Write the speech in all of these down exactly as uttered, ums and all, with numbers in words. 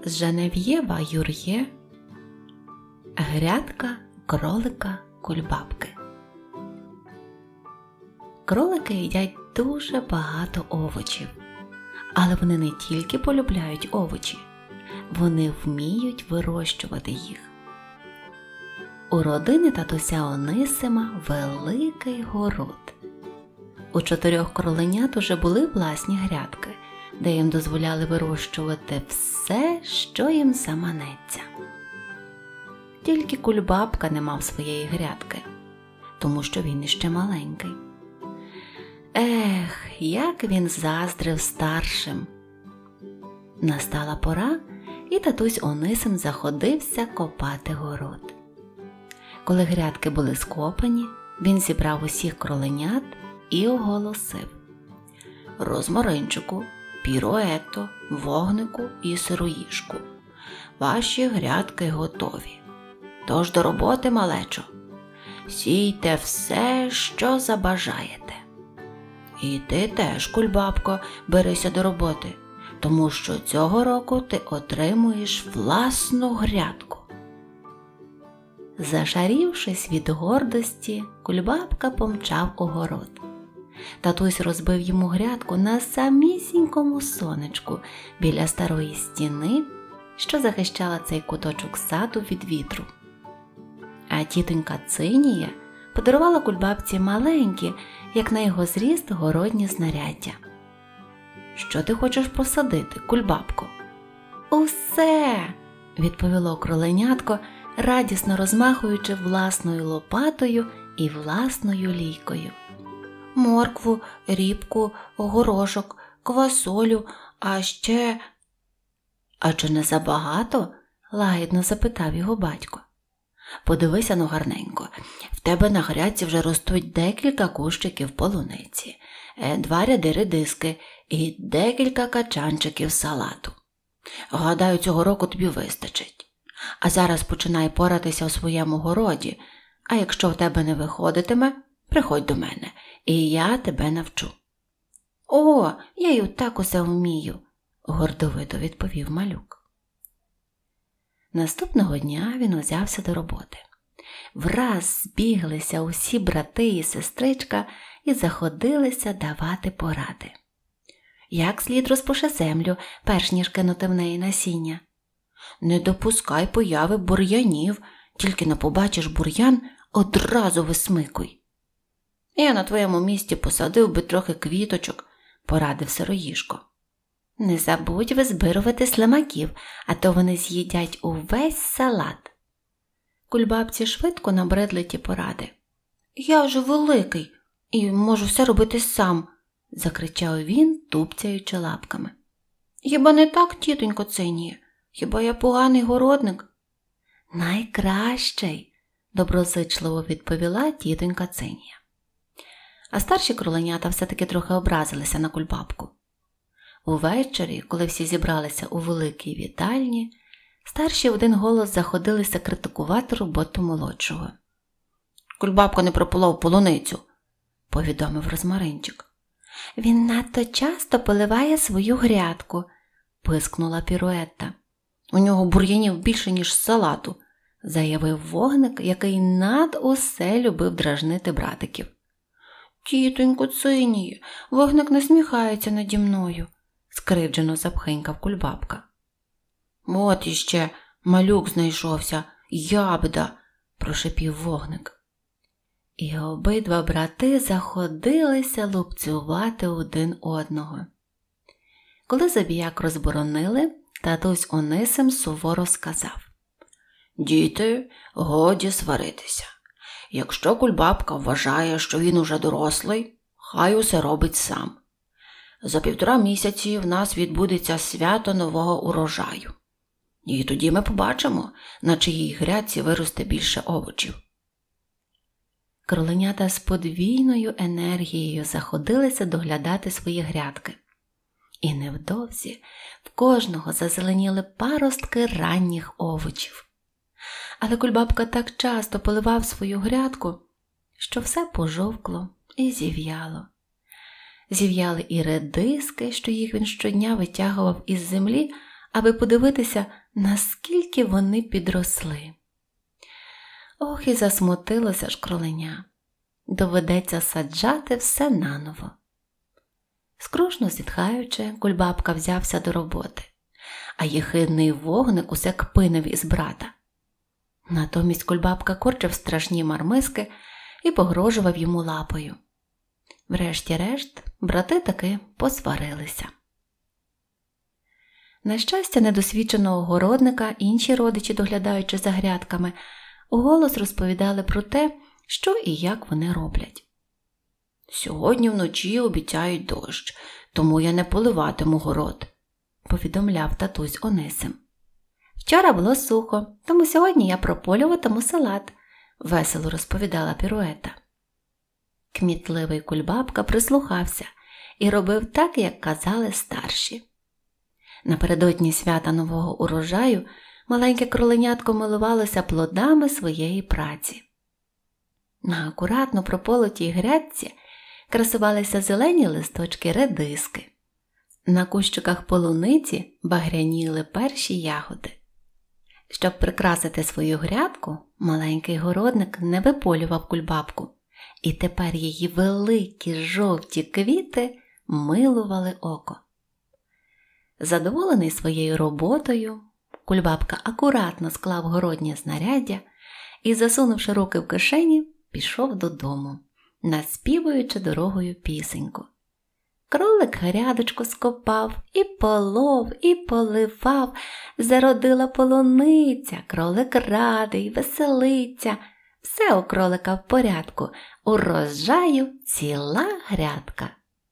з Женев'єва Юр'є «Грядка кролика Кульбабки». Кролики їдять дуже багато овочів, але вони не тільки полюбляють овочі, вони вміють вирощувати їх. У родини татуся Онисима великий город. У чотирьох кроленят уже були власні грядки, де їм дозволяли вирощувати все, що їм заманеться. Тільки Кульбабка не мав своєї грядки, тому що він іще маленький. Ех, як він заздрив старшим! Настала пора, і татусь Онисим заходився копати город. Коли грядки були скопані, він зібрав усіх кроленят і оголосив: «Розмаринчику, Піруето, Вогнику і Сироїжку, ваші грядки готові. Тож до роботи, малечо, сійте все, що забажаєте. І ти теж, Кульбабко, берися до роботи, тому що цього року ти отримуєш власну грядку». Зашарівшись від гордості, Кульбабка помчав у город. Татусь розбив йому грядку на самісінькому сонечку біля старої стіни, що захищала цей куточок саду від вітру. А тітонька Цинія подарувала Кульбабці маленькі, як на його зріст, городні знаряддя. «Що ти хочеш посадити, Кульбабко?» «Усе!» – відповіло кроленятко, радісно розмахуючи власною лопатою і власною лійкою. «Моркву, ріпку, горошок, квасолю, а ще…» «А чи не забагато?» – лагідно запитав його батько. «Подивися, ну гарненько, в тебе на грядці вже ростуть декілька кущиків полуниці, два ряди редиски і декілька качанчиків салату. Гадаю, цього року тобі вистачить. А зараз починай поратися у своєму городі, а якщо в тебе не виходитиме, приходь до мене, і я тебе навчу». «О, я й отак усе вмію», – гордовито відповів малюк. Наступного дня він узявся до роботи. Враз збіглися усі брати і сестричка і заходилися давати поради. Як слід розпуши землю, перш ніж кинути в неї насіння? Не допускай появи бур'янів, тільки не побачиш бур'ян, одразу висмикуй. Я на твоєму місці посадив би трохи квіточок, порадив Сироїжко. Не забудь визбирувати слимаків, а то вони з'їдять увесь салат. Кульбабці швидко набридли ті поради. «Я ж великий і можу все робити сам», – закричав він, тупцяючи лапками. «Хіба не так, тітонько Цинія? Хіба я поганий городник?» «Найкращий», – доброзичливо відповіла тітонька Цинія. А старші кроленята все-таки трохи образилися на Кульбабку. Увечері, коли всі зібралися у великій вітальні, старші в один голос заходилися критикувати роботу молодшого. «Кульбабка не прополов полуницю», – повідомив Розмаринчик. «Він надто часто поливає свою грядку», – пискнула Піруетта. «У нього бур'янів більше, ніж салату», – заявив Вогник, який над усе любив дражнити братиків. «Тітонько Цинія, Вогник насміхається наді мною», – скривджено запхинькав Кульбабка. «От іще малюк знайшовся, ябеда», – прошипів Вогник. І обидва брати заходилися лупцювати один одного. Коли забіяк розборонили, татусь Онисим суворо сказав: «Діти, годі сваритися. Якщо Кульбабка вважає, що він уже дорослий, хай усе робить сам. За півтора місяці в нас відбудеться свято нового урожаю. І тоді ми побачимо, на чиїй грядці виросте більше овочів». Кроленята з подвійною енергією заходилися доглядати свої грядки. І невдовзі в кожного зазеленіли паростки ранніх овочів. Але Кульбабка так часто поливав свою грядку, що все пожовкло і зів'яло. Зів'яли і редиски, що їх він щодня витягував із землі, аби подивитися, наскільки вони підросли. Ох, і засмутилося ж кроленя. Доведеться саджати все наново. Скрушно зітхаючи, Кульбабка взявся до роботи, а єхидний вогник усе кпинив із брата. Натомість Кульбабка корчив страшні мармиски і погрожував йому лапою. Врешті-решт, брати таки посварилися. На щастя недосвідченого городника інші родичі, доглядаючи за грядками, уголос розповідали про те, що і як вони роблять. «Сьогодні вночі обіцяють дощ, тому я не поливатиму город», – повідомляв татусь Онисим. «Вчора було сухо, тому сьогодні я прополюватиму салат», – весело розповідала Піруета. Кмітливий Кульбабка прислухався і робив так, як казали старші. Напередодні свята нового урожаю маленьке кроленятко милувалося плодами своєї праці. На акуратно прополотій грядці красувалися зелені листочки редиски. На кущиках полуниці багряніли перші ягоди. Щоб прикрасити свою грядку, маленький городник не виполював Кульбабку, і тепер її великі жовті квіти милували око. Задоволений своєю роботою, Кульбабка акуратно склав городнє знаряддя і, засунувши руки в кишені, пішов додому, наспівуючи дорогою пісеньку. Кролик грядочку скопав, і полов, і поливав, зародила полуниця, кролик радий, веселиться, все у кролика в порядку, урожаю ціла грядка.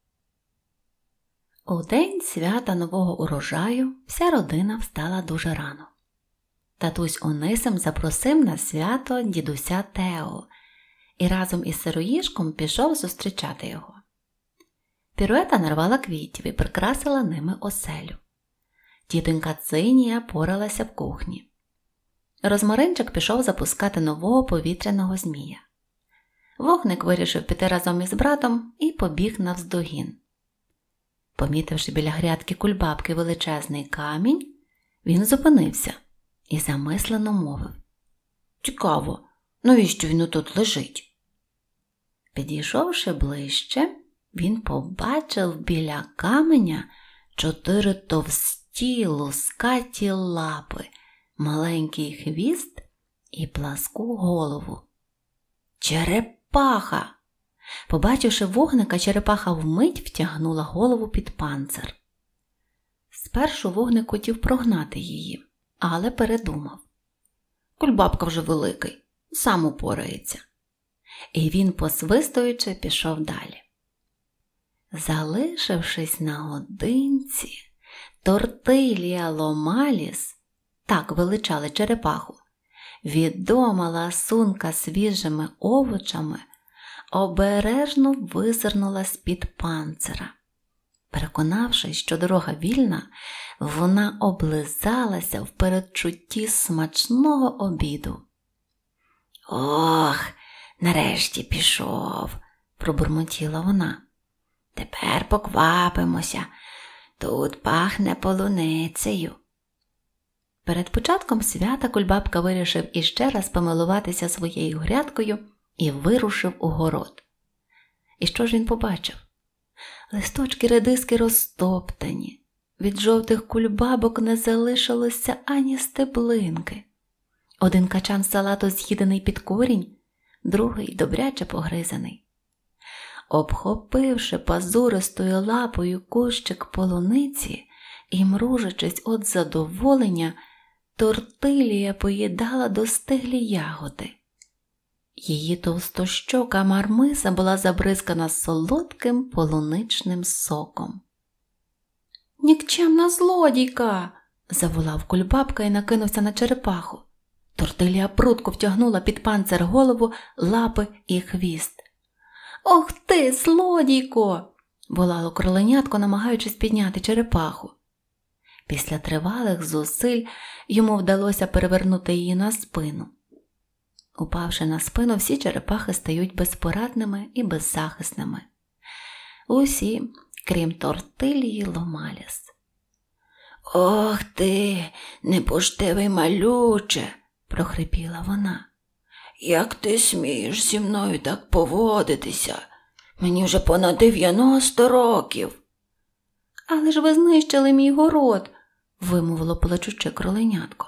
У день свята нового урожаю вся родина встала дуже рано. Татусь Онисим запросив на свято дідуся Тео і разом із сироїжком пішов зустрічати його. Піруета нарвала квітів і прикрасила ними оселю. Тітонька Цинія поралася в кухні. Розмаринчик пішов запускати нового повітряного змія. Вогник вирішив піти разом із братом і побіг навздогін. Помітивши біля грядки Кульбабки величезний камінь, він зупинився і замислено мовив: «Цікаво, навіщо він тут лежить?» Підійшовши ближче, він побачив біля каменя чотири товсті лускаті лапи, маленький хвіст і пласку голову. Черепаха! Побачивши вогника, черепаха вмить втягнула голову під панцир. Спершу вогник хотів прогнати її, але передумав. Кульбабка вже великий, сам упорається. І він, посвистуючи, пішов далі. Залишившись наодинці, Тортилія Ломаліс, так величали черепаху, відома ласунка свіжими овочами, обережно визирнула з-під панцира. Переконавшись, що дорога вільна, вона облизалася в передчутті смачного обіду. «Ох, нарешті пішов!» – пробурмотіла вона. «Тепер поквапимося, тут пахне полуницею». Перед початком свята Кульбабка вирішив іще раз помилуватися своєю грядкою і вирушив у город. І що ж він побачив? Листочки редиски розтоптані, від жовтих кульбабок не залишилося ані стеблинки. Один качан салату з'їдений під корінь, другий добряче погризаний. Обхопивши пазуристою лапою кущик полуниці і мружачись від задоволення, Тортилія поїдала достиглі ягоди. Її товстощока мармиса була забризкана солодким полуничним соком. «Нікчемна злодійка!» – заволав Кульбабка і накинувся на черепаху. Тортилія прудко втягнула під панцир голову, лапи і хвіст. «Ох ти, злодійко!» – волало кроленятко, намагаючись підняти черепаху. Після тривалих зусиль йому вдалося перевернути її на спину. Упавши на спину, всі черепахи стають безпорадними і беззахисними. Усі, крім Тортилії Ломаліс. Ох ти, непоштивий малюче, прохрипіла вона. Як ти смієш зі мною так поводитися? Мені вже понад дев'яносто років. Але ж ви знищили мій город, вимовило плачуче кроленятко.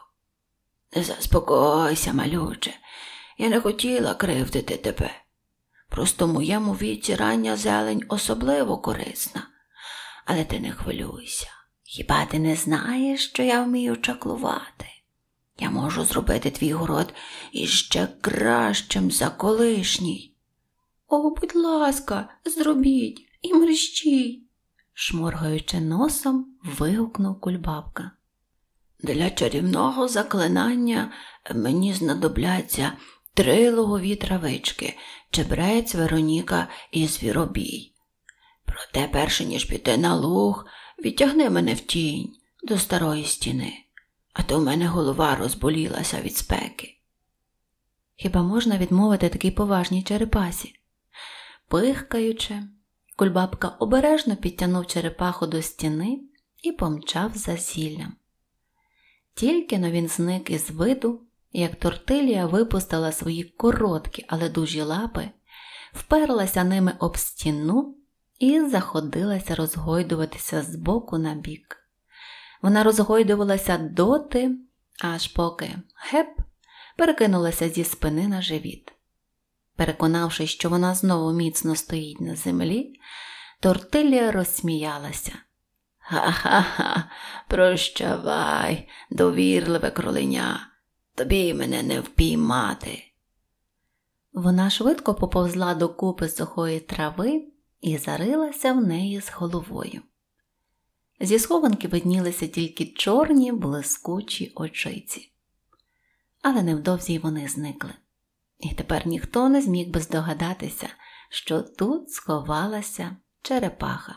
Заспокойся, малюче, я не хотіла кривдити тебе. Просто в моєму віці рання зелень особливо корисна. Але ти не хвилюйся. Хіба ти не знаєш, що я вмію чаклувати? Я можу зробити твій город іще кращим за колишній. О, будь ласка, зробіть і мерщій, шморгаючи носом, вигукнув Кульбабка. Для чарівного заклинання мені знадобляться три лугові травички, чебрець, Вероніка і звіробій. Проте, перше ніж піти на луг, відтягни мене в тінь до старої стіни, а то в мене голова розболілася від спеки. Хіба можна відмовити такій поважній черепасі? Пихкаючи, Кульбабка обережно підтягнув черепаху до стіни і помчав за зіллям. Тільки-но він зник із виду, як Тортилія випустила свої короткі, але дужі лапи, вперлася ними об стіну і заходилася розгойдуватися з боку на бік. Вона розгойдувалася доти, аж поки геп перекинулася зі спини на живіт. Переконавшись, що вона знову міцно стоїть на землі, Тортилія розсміялася. «Ха-ха-ха, прощавай, довірливе кроленя, тобі мене не впіймати». Вона швидко поповзла до купи сухої трави і зарилася в неї з головою. Зі схованки виднілися тільки чорні блискучі очиці. Але невдовзі й вони зникли. І тепер ніхто не зміг би здогадатися, що тут сховалася черепаха.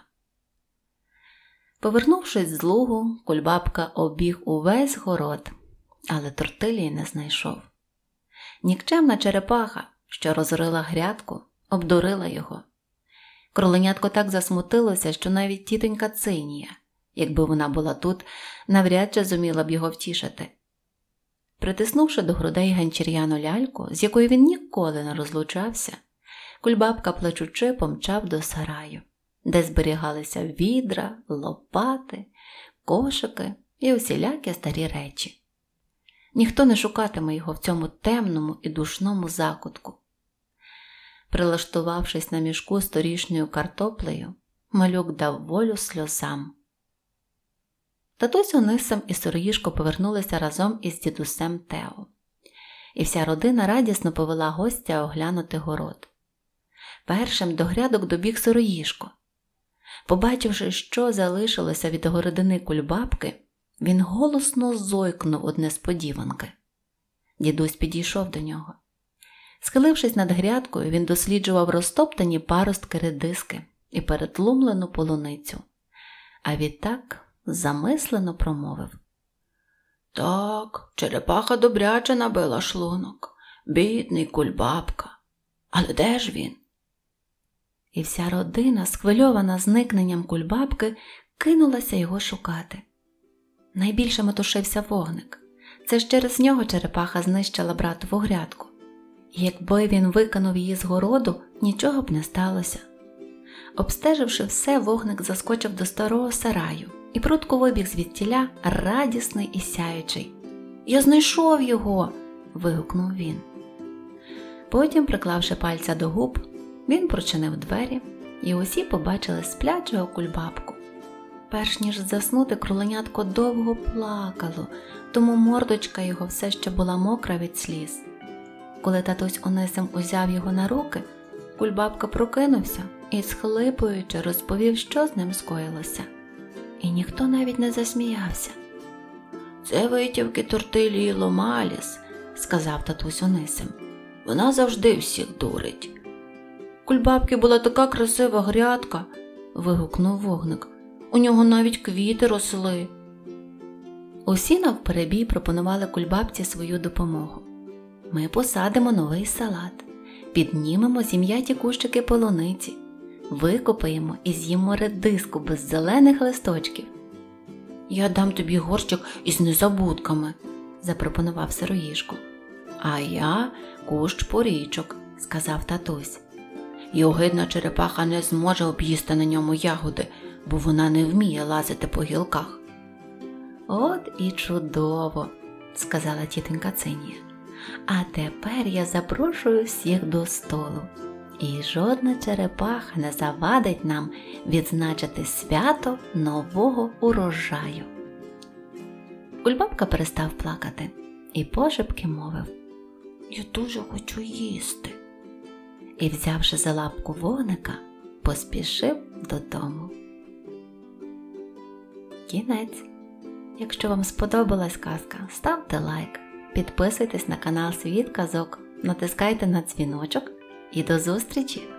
Повернувшись з лугу, Кульбабка обіг увесь город, але Тортилії не знайшов. Нікчемна черепаха, що розорила грядку, обдурила його. Кроленятко так засмутилося, що навіть тітонька Цинія, якби вона була тут, навряд чи зуміла б його втішити. Притиснувши до грудей ганчір'яну ляльку, з якою він ніколи не розлучався, Кульбабка плачучи помчав до сараю, де зберігалися відра, лопати, кошики і усілякі старі речі. Ніхто не шукатиме його в цьому темному і душному закутку. Прилаштувавшись на мішку з торішньою картоплею, малюк дав волю сльозам. Татусь Онисим і Сироїшко повернулися разом із дідусем Тео. І вся родина радісно повела гостя оглянути город. Першим до грядок добіг Сироїшко. Побачивши, що залишилося від городини Кульбабки, він голосно зойкнув од несподіванки. Дідусь підійшов до нього. Схилившись над грядкою, він досліджував розтоптані паростки редиски і перетлумлену полуницю. А відтак замислено промовив. Так, черепаха добряче набила шлунок. Бідний Кульбабка. Але де ж він? І вся родина, схвильована зникненням Кульбабки, кинулася його шукати. Найбільше метушився Вогник. Це ж через нього черепаха знищила братову грядку. І якби він викинув її з городу, нічого б не сталося. Обстеживши все, Вогник заскочив до старого сараю і прудко вибіг звідтіля, радісний і сяючий. «Я знайшов його!» – вигукнув він. Потім, приклавши пальця до губ, він прочинив двері, і усі побачили сплячого Кульбабку. Перш ніж заснути, кроленятко довго плакало, тому мордочка його все ще була мокра від сліз. Коли татусь Онисим узяв його на руки, Кульбабка прокинувся і, схлипуючи, розповів, що з ним скоїлося. І ніхто навіть не засміявся. «Це витівки Тортилії Ломаліс», – сказав татусь Онисим. «Вона завжди всіх дурить». «Кульбабки була така красива грядка», – вигукнув Вогник. «У нього навіть квіти росли». Усі навперебій пропонували Кульбабці свою допомогу. «Ми посадимо новий салат, піднімемо зім'яті кущики полуниці, викопаємо і з'їмо редиску без зелених листочків». Я дам тобі горщик із незабудками, запропонував Сироїжко. А я кущ порічок, сказав татусь. І огидна черепаха не зможе об'їсти на ньому ягоди, бо вона не вміє лазити по гілках. От і чудово, сказала тітонька Цинія. А тепер я запрошую всіх до столу. І жодна черепаха не завадить нам відзначити свято нового урожаю. Кульбабка перестав плакати і пошепки мовив: «Я дуже хочу їсти». І, взявши за лапку вогника, поспішив додому. Кінець. Якщо вам сподобалась казка, ставте лайк, підписуйтесь на канал Світ казок, натискайте на дзвіночок і до зустрічі!